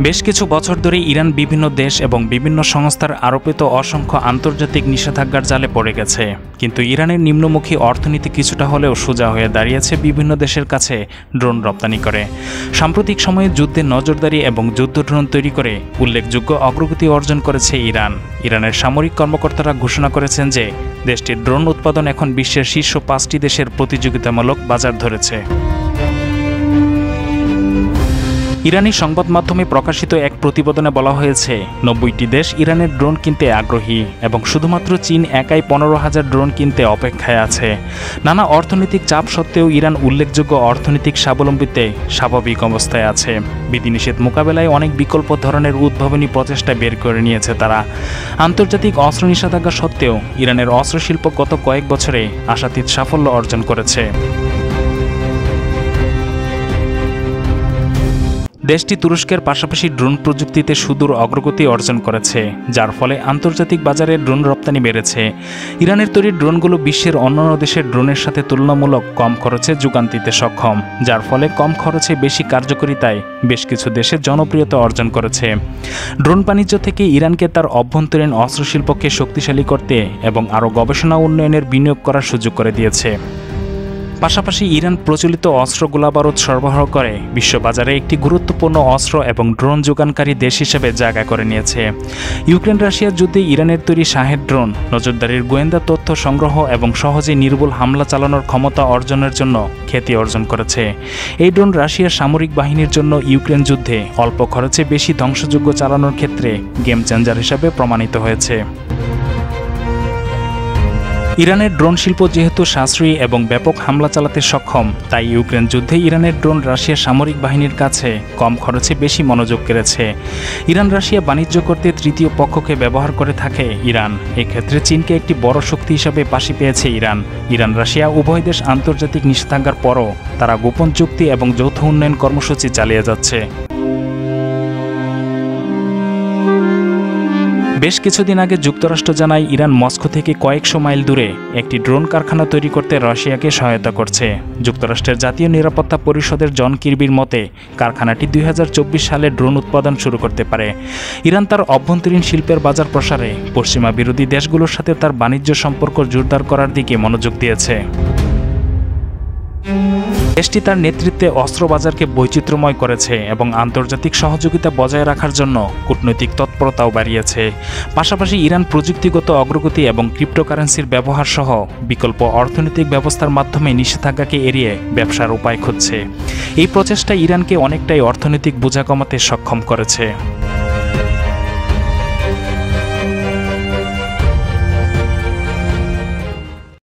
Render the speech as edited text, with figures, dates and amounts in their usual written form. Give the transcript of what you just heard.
বেশ কিছু বছর ধরে ইরান বিভিন্ন দেশ এবং বিভিন্ন সংস্থার আরোপিত অসংখ্য আন্তর্জাতিক নিষেধাজ্ঞার জালে পড়ে গেছে, কিন্তু ইরানের নিম্নমুখী অর্থনীতি কিছুটা হলেও সোজা হয়ে দাঁড়িয়েছে বিভিন্ন দেশের কাছে ড্রোন রপ্তানি করে। সাম্প্রতিক সময়ে যুদ্ধে নজরদারি এবং যুদ্ধ ড্রোন তৈরি করে উল্লেখযোগ্য অগ্রগতি অর্জন করেছে ইরান। ইরানের সামরিক কর্মকর্তারা ঘোষণা করেছেন যে দেশটির ড্রোন উৎপাদন এখন বিশ্বের শীর্ষ 5টি দেশের প্রতিযোগিতামূলক বাজার ধরেছে। ইরানি সংবাদ মাধ্যমে প্রকাশিত এক প্রতিবেদনে বলা হয়েছে 90টি দেশ ইরানের ড্রোন কিনতে আগ্রহী এবং শুধুমাত্র চীন একাই 15,000 ড্রোন কিনতে অপেক্ষায় আছে। নানা অর্থনৈতিক চাপ সত্ত্বেও ইরান উল্লেখযোগ্য অর্থনৈতিক স্বাবলম্বিতে স্বাভাবিক অবস্থায় আছে। বিধিনিষেধ মোকাবেলায় অনেক বিকল্প ধরনের উদ্ভাবনী প্রচেষ্টা বের করে নিয়েছে তারা। আন্তর্জাতিক অস্ত্র নিষেধাজ্ঞা সত্ত্বেও ইরানের অস্ত্রশিল্প গত কয়েক বছরে আশাতীত সাফল্য অর্জন করেছে। দেশটি তুরস্কের পাশাপাশি ড্রোন প্রযুক্তিতে সুদূর অগ্রগতি অর্জন করেছে, যার ফলে আন্তর্জাতিক বাজারে ড্রোন রপ্তানি বেড়েছে। ইরানের তৈরি ড্রোনগুলো বিশ্বের অন্যান্য দেশের ড্রোনের সাথে তুলনামূলক কম খরচে যোগান দিতে সক্ষম, যার ফলে কম খরচে বেশি কার্যকারিতায় বেশ কিছু দেশে জনপ্রিয়তা অর্জন করেছে। ড্রোন বাণিজ্য থেকে ইরানকে তার অভ্যন্তরীণ অস্ত্রশিল্পকে শক্তিশালী করতে এবং আরও গবেষণা উন্নয়নের বিনিয়োগ করার সুযোগ করে দিয়েছে। পাশাপাশি ইরান প্রচলিত অস্ত্র গোলাবারুদ সরবরাহ করে বিশ্ববাজারে একটি গুরুত্বপূর্ণ অস্ত্র এবং ড্রোন যোগানকারী দেশ হিসেবে জায়গা করে নিয়েছে। ইউক্রেন রাশিয়ার যুদ্ধে ইরানের তৈরি শাহেদ ড্রোন নজরদারির গোয়েন্দা তথ্য সংগ্রহ এবং সহজে নির্ভুল হামলা চালানোর ক্ষমতা অর্জনের জন্য খ্যাতি অর্জন করেছে। এই ড্রোন রাশিয়ার সামরিক বাহিনীর জন্য ইউক্রেন যুদ্ধে অল্প খরচে বেশি ধ্বংসযোগ্য চালানোর ক্ষেত্রে গেম চেঞ্জার হিসেবে প্রমাণিত হয়েছে। ইরানের ড্রোন শিল্প যেহেতু সাশ্রয়ী এবং ব্যাপক হামলা চালাতে সক্ষম, তাই ইউক্রেন যুদ্ধে ইরানের ড্রোন রাশিয়ার সামরিক বাহিনীর কাছে কম খরচে বেশি মনোযোগ কেড়েছে। ইরান রাশিয়া বাণিজ্য করতে তৃতীয় পক্ষকে ব্যবহার করে থাকে ইরান। এক্ষেত্রে চীনকে একটি বড় শক্তি হিসাবে পাশে পেয়েছে ইরান। ইরান রাশিয়া উভয় দেশ আন্তর্জাতিক নিষেধাজ্ঞার পরও তারা গোপন চুক্তি এবং যৌথ উন্নয়ন কর্মসূচি চালিয়ে যাচ্ছে। বেশ কিছুদিন আগে যুক্তরাষ্ট্র জানায় ইরান মস্কো থেকে কয়েকশো মাইল দূরে একটি ড্রোন কারখানা তৈরি করতে রাশিয়াকে সহায়তা করছে। যুক্তরাষ্ট্রের জাতীয় নিরাপত্তা পরিষদের জন কির্বির মতে কারখানাটি 2024 সালে ড্রোন উৎপাদন শুরু করতে পারে। ইরান তার অভ্যন্তরীণ শিল্পের বাজার প্রসারে পশ্চিমা বিরোধী দেশগুলোর সাথে তার বাণিজ্য সম্পর্ক জোরদার করার দিকে মনোযোগ দিয়েছে। দেশটি তার নেতৃত্বে অস্ত্র বাজারকে বৈচিত্র্যময় করেছে এবং আন্তর্জাতিক সহযোগিতা বজায় রাখার জন্য কূটনৈতিক তৎপরতাও বাড়িয়েছে। পাশাপাশি ইরান প্রযুক্তিগত অগ্রগতি এবং ক্রিপ্টোকারেন্সির ব্যবহার সহ বিকল্প অর্থনৈতিক ব্যবস্থার মাধ্যমে নিষেধাজ্ঞাকে এড়িয়ে ব্যবসার উপায় খুঁজছে। এই প্রচেষ্টা ইরানকে অনেকটাই অর্থনৈতিক বোঝা কমাতে সক্ষম করেছে।